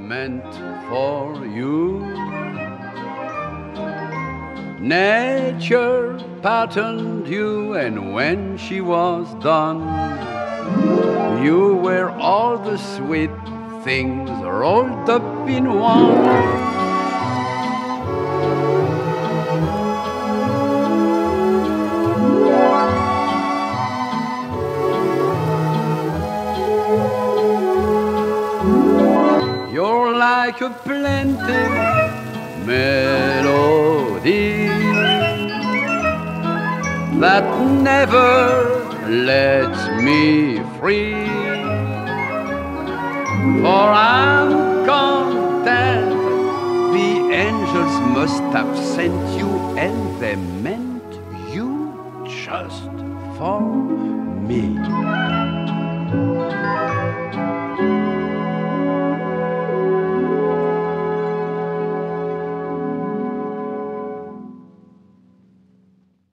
meant for you. Nature patterned you, and when she was done, you were all the sweet things rolled up in one. You're like a plaintive melody that never lets me free. For I'm content the angels must have sent you, and they meant you just for me.